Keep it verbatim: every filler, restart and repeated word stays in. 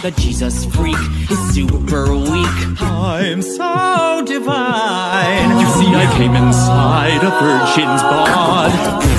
The Jesus freak is super weak. I'm so divine. You see, I came inside a virgin's bod.